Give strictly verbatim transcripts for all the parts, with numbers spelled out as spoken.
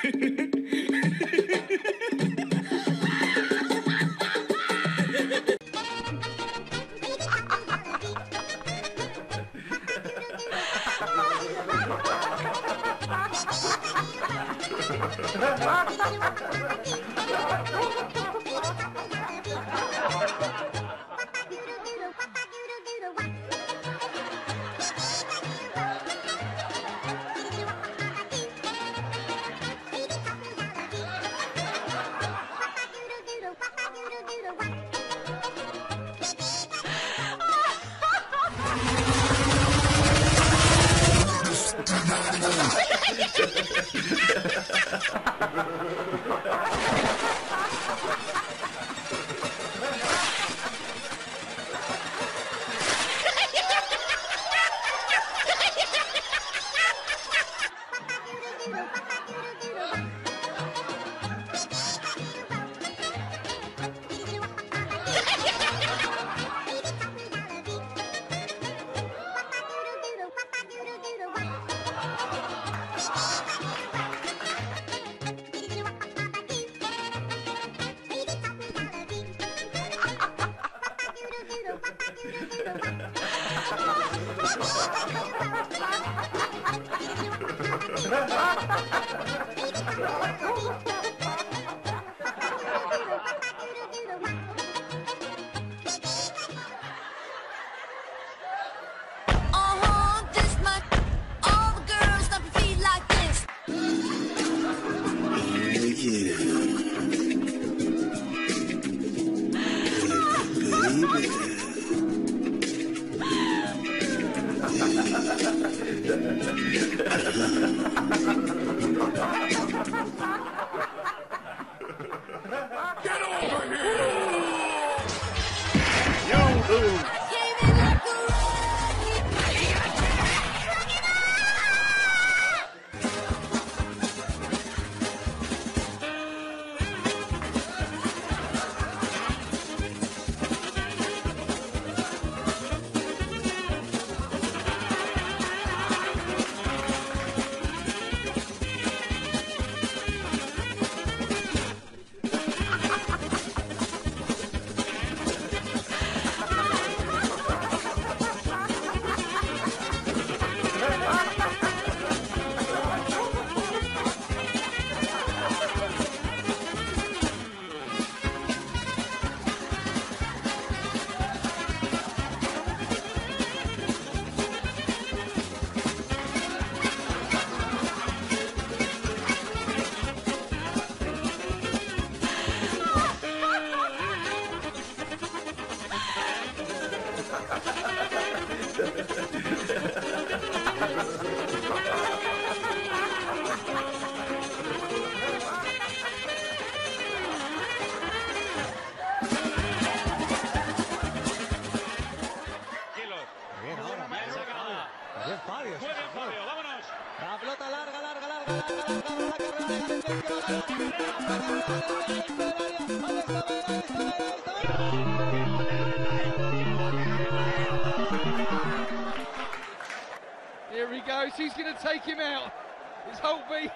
Here he goes, he's going to take him out. It's Holtby.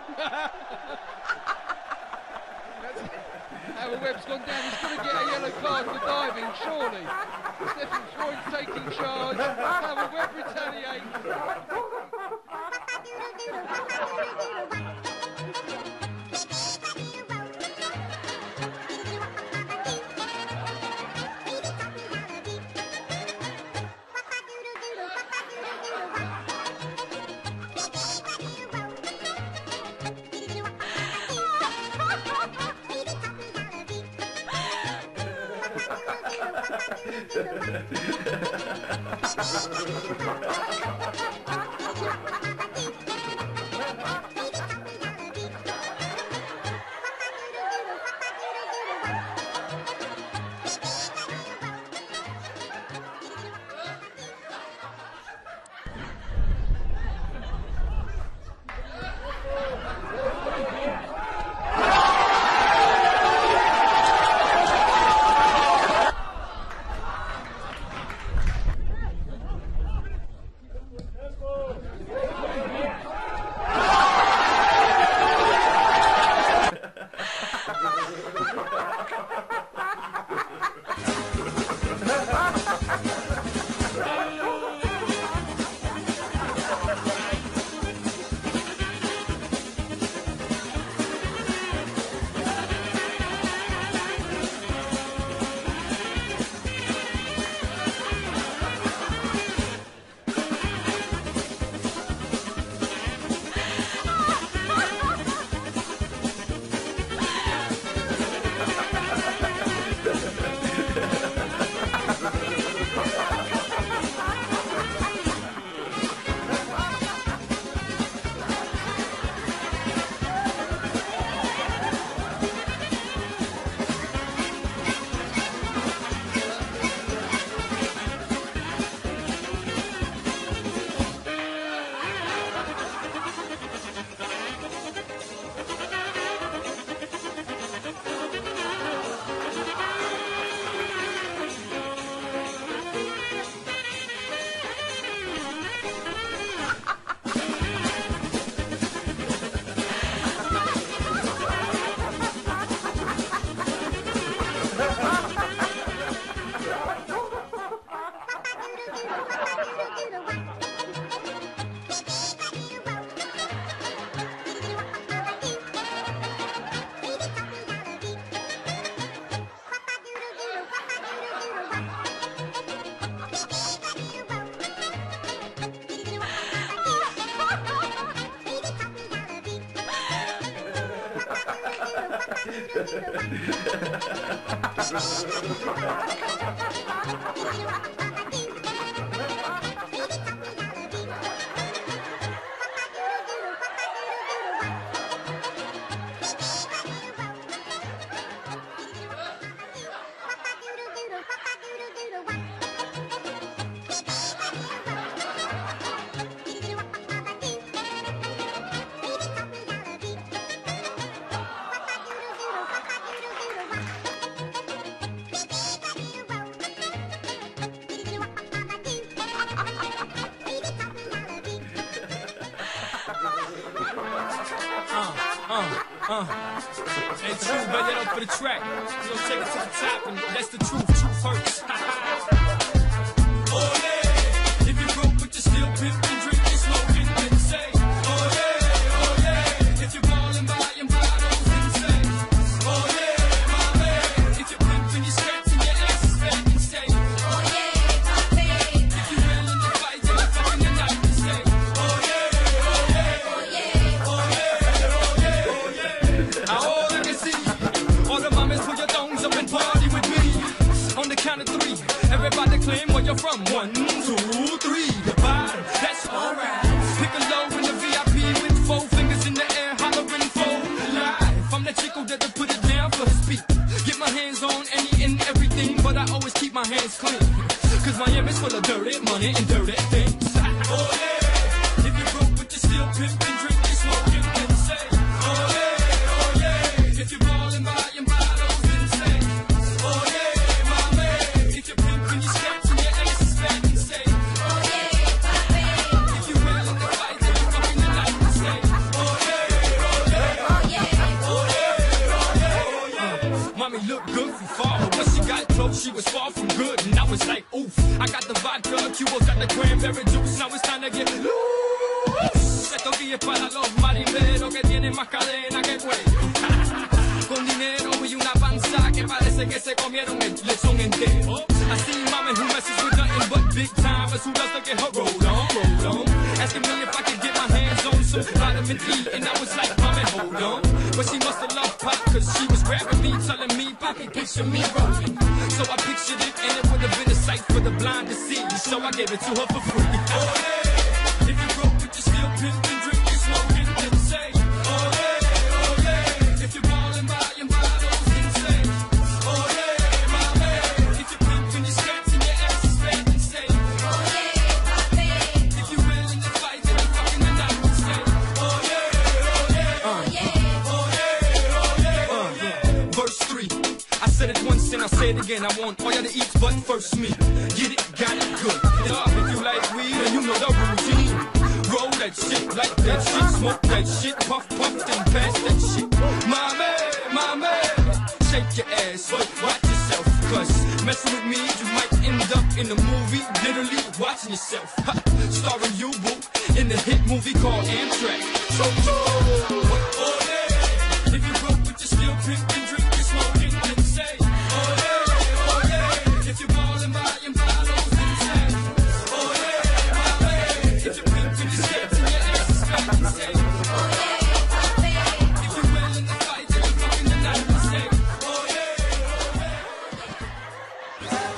Howard Webb's gone down, he's going to get a yellow card for diving, surely. Stephen Freud taking charge, Howard Webb retaliates. Uh, uh, ain't true, but they don't for the track. You don't take it to the top, and that's the truth. Truth hurts. Oh yeah, if you broke, but you still pimping, drinking, smoking, then say, oh yeah, oh yeah. If you're ballin', buying bottles, then say, oh yeah, my man. If you're pimping, you're scratching your ass is fat, then say, oh yeah, my man. If you're willing to fight, then you're fucking the night, then say, oh yeah, oh yeah, oh yeah, oh yeah. Ahora que sí, all the mamas put your thongs up and party with me. On the count of three, everybody claim where you're from. One, two, three. The bottom, that's alright. Pick a low in the V I P with four fingers in the air, hollering for life. I'm the chico that'll put it down for the speak. Get my hands on any and everything, but I always keep my hands clean. Cause Miami's full of dirty money and dirty things. Oh yeah, if you're broke but you're still pimping, drinking, smoking, then say, oh yeah. If you're ballin', buying bottles, then say, oh yeah, my man. If you're pimpin', you're scratching your ass is fat, then say, oh yeah, my man. If you're willing to fight, then you're fucking the night, then say, oh yeah, oh yeah, oh yeah, oh yeah, oh yeah, oh yeah. Mommy looked good from far, but when she got close, she was far from good, and I was like, oof. I got the vodka, Cuba got the cranberry juice, now it's time to get loose. Estos días para los marineros que tienen más cadena que cuello. Con dinero y una panza que parece que se comieron el lechón entero. I see mama who messes with nothing but big timers who doesn't get her roll on, roll on. Asking me if I could get my hands on some vitamin E, and I was like, mama, hold on. But she must have loved Pop, cause she was grabbing me, telling me, Poppy, picture me rolling. So I pictured it, and it would have been a sight for the blind to see. So I gave it to her for free. Oh yeah, if you broke, but you still pimping, drinking, smoking, then say, oh yeah, oh yeah. If you're ballin', buying bottles, then say, oh yeah, my man. If you're pimping, you're scratching your ass is fat, then say, oh yeah, my man. If you're willing to fight, then you're fucking the night, then say, oh yeah, oh yeah, oh yeah, oh yeah, oh yeah, oh yeah. Verse three, I said it once and I'll say it again. I want all y'all to eat, but first me. Get it, got it good. Yeah, if you like weed, then you know the routine. Roll that shit, like that shit, smoke that shit, puff, puff, then pass that shit. My man, my man, shake your ass, but watch yourself, cause messing with me, you might end up in the movie, literally watching yourself. Ha, starring you, boo, in the hit movie called Amtrak. So, oh yeah, if you broke but you're still pimping, drinking, smoking, then say, oh yeah, oh yeah. If you're ballin', buying bottles, then say, oh yeah, my man. If you're pimping, you're scratching your ass is fat, then say, oh yeah, my man. If you're willing to fight, then you're fucking the night, then say, oh yeah, oh yeah.